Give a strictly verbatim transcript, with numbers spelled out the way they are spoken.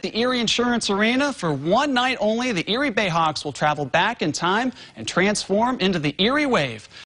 the Erie Insurance Arena. For one night only, the Erie Bayhawks will travel back in time and transform into the Erie Wave.